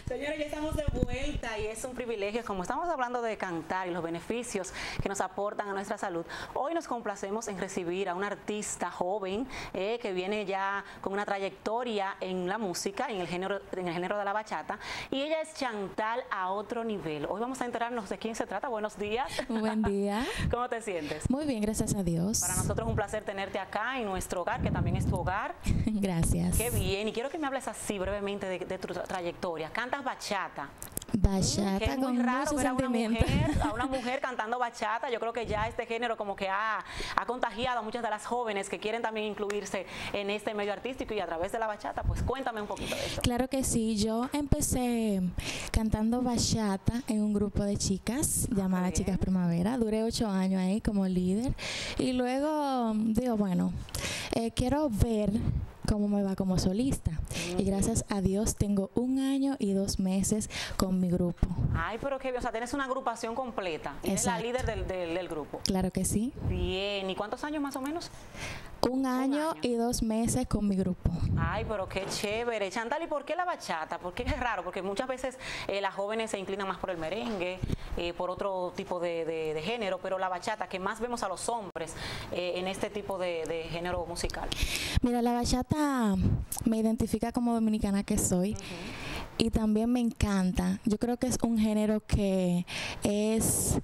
Señores, ya estamos de vuelta y es un privilegio, como estamos hablando de cantar y los beneficios que nos aportan a nuestra salud. Hoy nos complacemos en recibir a una artista joven que viene ya con una trayectoria en la música, en el género de la bachata, y ella es Chantal a otro nivel. Hoy vamos a enterarnos de quién se trata. Buenos días. Buen día. ¿Cómo te sientes? Muy bien, gracias a Dios. Para nosotros es un placer tenerte acá en nuestro hogar, que también es tu hogar. Gracias. Qué bien, y quiero que me hables así brevemente de tu trayectoria. Cantas bachata. Bachata Que es muy con raro mucho ver sentimiento. a una mujer cantando bachata. Yo creo que ya este género como que ha contagiado a muchas de las jóvenes que quieren también incluirse en este medio artístico y a través de la bachata. Pues cuéntame un poquito de eso. Claro que sí, yo empecé cantando bachata en un grupo de chicas llamada Chicas Primavera. Duré 8 años ahí como líder y luego digo, bueno, quiero ver cómo me va como solista. Y gracias a Dios tengo 1 año y 2 meses con mi grupo. Ay, pero qué bien, o sea, tienes una agrupación completa. Eres la líder del grupo. Claro que sí. Bien, ¿y cuántos años más o menos? 1 año y 2 meses con mi grupo. Ay, pero qué chévere. Chantal, ¿y por qué la bachata? Porque es raro, porque muchas veces las jóvenes se inclinan más por el merengue, por otro tipo de género, pero la bachata, que más vemos a los hombres en este tipo de género musical. Mira, la bachata me identifica como dominicana que soy. Y también me encanta. Yo creo que es un género que es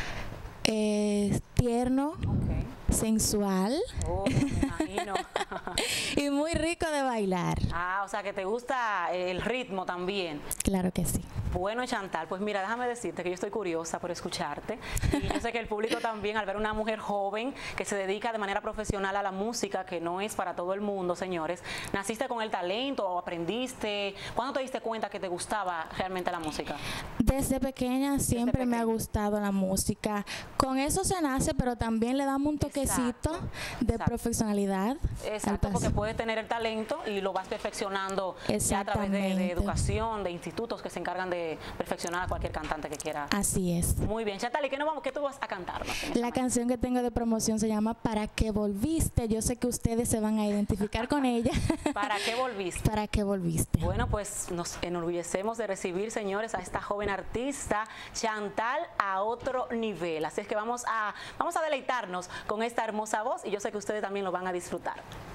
tierno, sensual me imagino. y muy rico de bailar. Ah, o sea que te gusta el ritmo también. Claro que sí. Bueno, Chantal, pues mira, déjame decirte que yo estoy curiosa por escucharte y yo sé que el público también, al ver una mujer joven que se dedica de manera profesional a la música, que no es para todo el mundo, señores. ¿Naciste con el talento o aprendiste? ¿Cuándo te diste cuenta que te gustaba realmente la música? Desde pequeña siempre me ha gustado la música. Con eso se nace, pero también le damos un toquecito de profesionalidad. Exacto, porque puedes tener el talento y lo vas perfeccionando ya a través de educación, de institutos que se encargan de perfeccionar a cualquier cantante que quiera. Así es. Muy bien, Chantal, ¿y qué tú vas a cantarnos? La canción que tengo de promoción se llama ¿Para qué volviste? Yo sé que ustedes se van a identificar con ella. ¿Para qué volviste? ¿Para qué volviste? Bueno, pues nos enorgullecemos de recibir, señores, a esta joven artista, Chantal a otro nivel. Así es que vamos a deleitarnos con esta hermosa voz y yo sé que ustedes también lo van a disfrutar.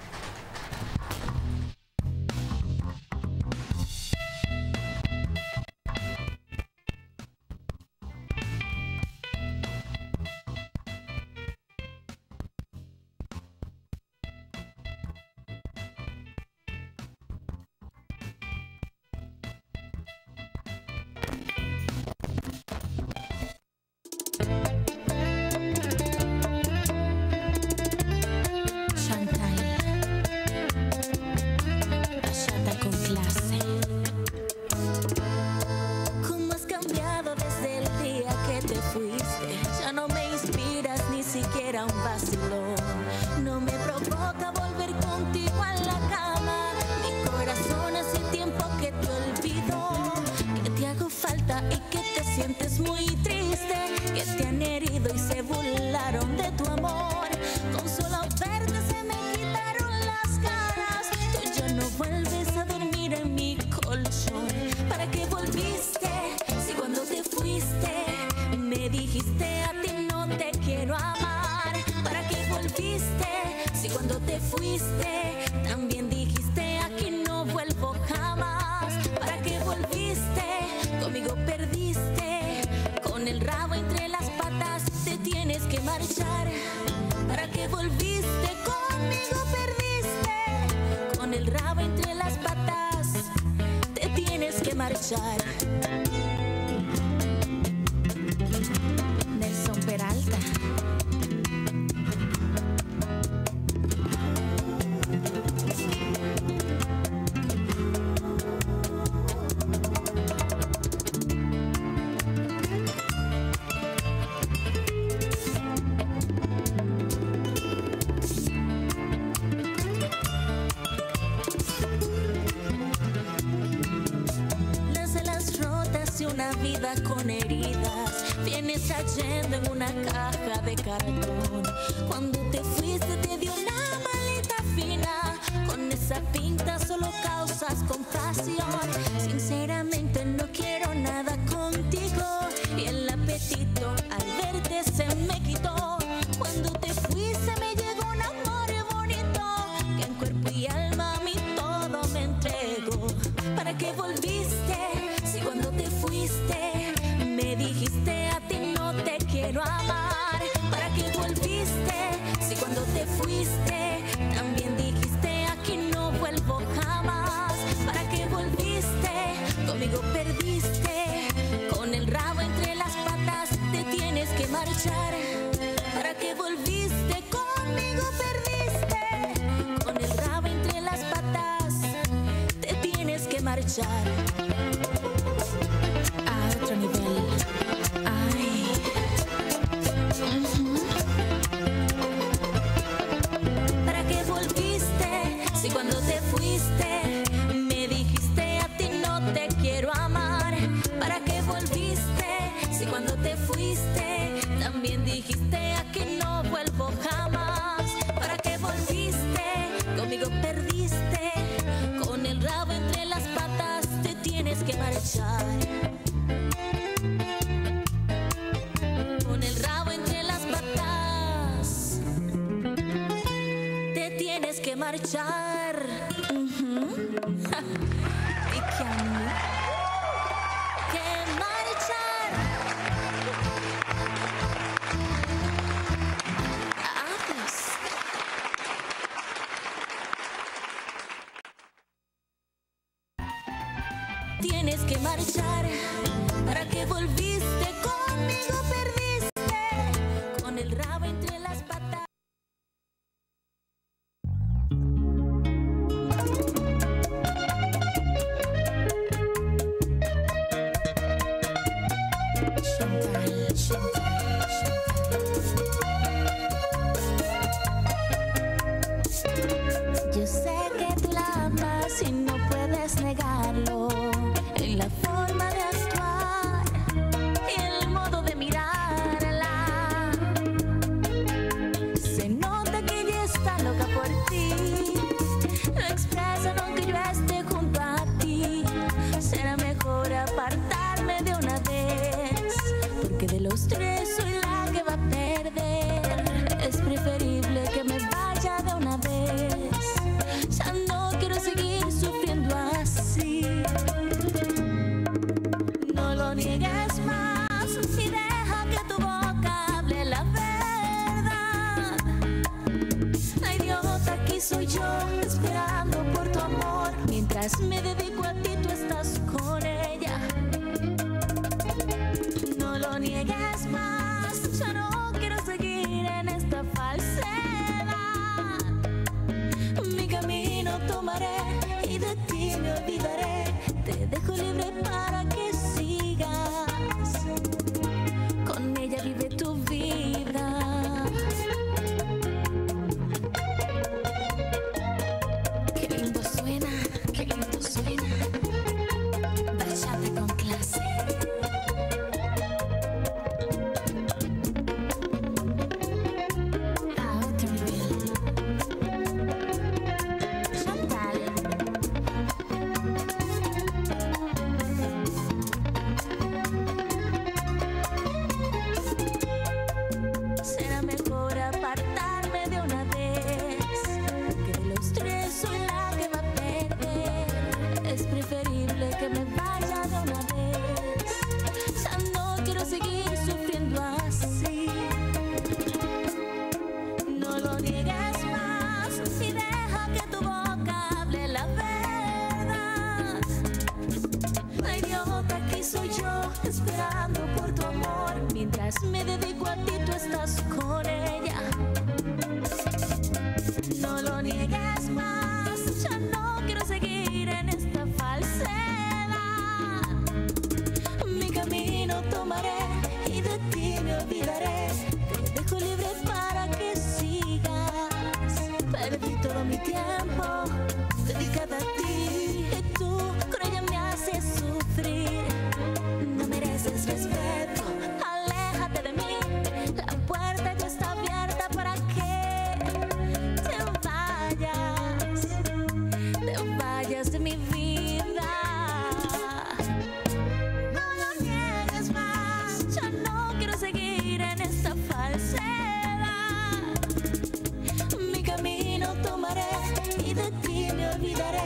Un vacilón, no me provoca volver contigo a la cama. Mi corazón hace tiempo que te olvidó, que te hago falta y que te sientes muy triste, que te han herido y se burlaron de tu amor. Con solo verte se me quitaron las ganas. Tú ya no vuelves a dormir en mi colchón. ¿Para qué volviste? Si cuando te fuiste me dijiste a ti no te quiero amar. Si cuando te fuiste también dijiste aquí no vuelvo jamás. ¿Para qué volviste? Conmigo perdiste. Con el rabo entre las patas te tienes que marchar. ¿Para qué volviste? Conmigo perdiste. Con el rabo entre las patas te tienes que marchar. Nelson Peralta. Una vida con heridas, vienes cayendo en una caja de cartón. Cuando te fuiste te dio una maleta fina, con esa pinta solo causas compasión. Sinceramente no me quitó. Cuando te fuiste me llegó un amor bonito, que en cuerpo y alma a mí todo me entregó. ¿Para qué volviste? Si cuando te fuiste me dijiste a ti no te quiero amar. ¿Para qué volviste? Si cuando te fuiste también dijiste aquí no vuelvo jamás. ¿Para qué volviste? Conmigo perdiste. Con el rabo entre las patas te tienes que marchar. ¿Para qué volviste? Conmigo perdiste. Con el rabo entre las patas te tienes que marchar. A otro nivel. Ay. ¿Para qué volviste? Si cuando te fuiste me dijiste a ti no te quiero amar. ¿Para qué volviste? Si cuando te fuiste también dijiste aquí no vuelvo jamás. ¿Para qué volviste? Conmigo perdiste. Con el rabo entre las patas te tienes que marchar. Con el rabo entre las patas te tienes que marchar. Y que a mí que marchar. Adiós. Tienes que marchar. ¿Para qué volviste? Conmigo perdiste. Con el rabo entre las patas. Yo sé que tú la amas y no puedes negarlo. En la forma de actuar y el modo de mirarla, se nota que ella está loca por ti. Lo expresan aunque yo esté junto a ti. Será mejor apartarme de una vez, porque de los tres soy la que va a perder. Es preferible que me vaya de una vez. Ya no quiero seguir sufriendo así. No lo niegues más y deja que tu boca hable la verdad. La idiota aquí soy yo, esperando por tu amor. Mientras me dedico a ti, tú estás con ella. No lo niegues más, ya no quiero seguir en esta falsedad. Mi camino tomaré y de ti me olvidaré. Te dejo libre para que sigas. Con ella vive tu vida. Qué lindo suena, qué lindo suena. Bachata con clase. A otro nivel. Chantal. Será mejor apartarme de una vez, que de los tres soy la que va a perder. Es preferible que me vaya de una vez. Ya no quiero seguir sufriendo así. No lo niegues más y deja que tu boca hable la verdad. La idiota aquí soy yo, esperando por tu amor. Mientras me dedico a ti, tú estás con ella. No lo niegues más, ya no quiero seguir en esta falsedad. Mi camino tomaré y de ti me olvidaré. Te dejo libre para que sigas. Perdí todo mi tiempo dedicada a ti, y tú con ella me haces sufrir. No mereces respeto, aléjate de mí. La puerta ya está abierta para que te vayas de mi vida. No lo niegues más, ya no quiero seguir en esta falsedad. nadie me olvidaré.